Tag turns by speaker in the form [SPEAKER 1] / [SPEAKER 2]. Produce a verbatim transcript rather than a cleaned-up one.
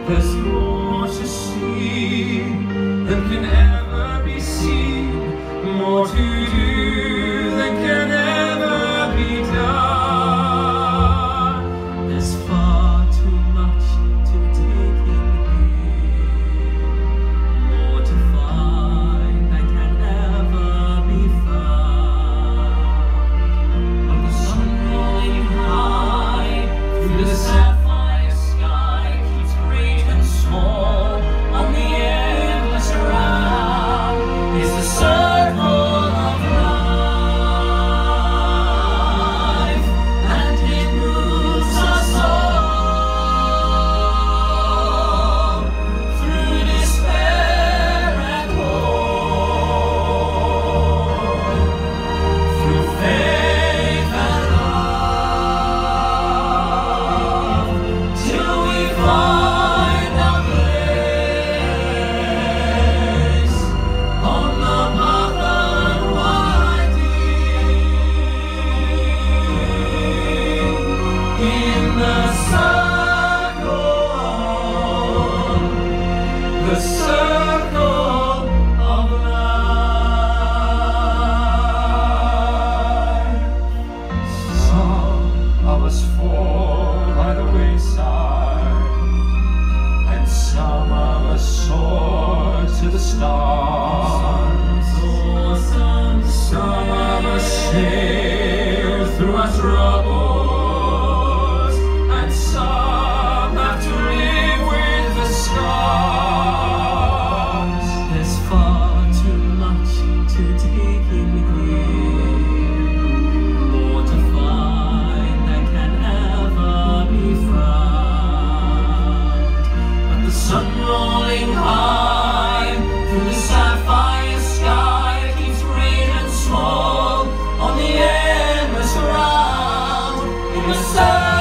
[SPEAKER 1] There's more to see than can ever be seen, more to do than can ever be done. There's far too much to take in here, more to find than can ever be found. But the sun rolling high through the sapphire sky keeps great and small on the endless round. Is the circle of life, and it moves us all through despair and hope, through faith and love, till we find our place on the path unwinding, in the circle, the circle of life. Some of us fall by the wayside, and some of us soar to the stars. Some of us sail through our troubles, and some have to live with the scars. There's far too much to take in here, more to find than can ever be found. But the sun rolling high through the sapphire sky keeps great and small on the endless round, in the sun.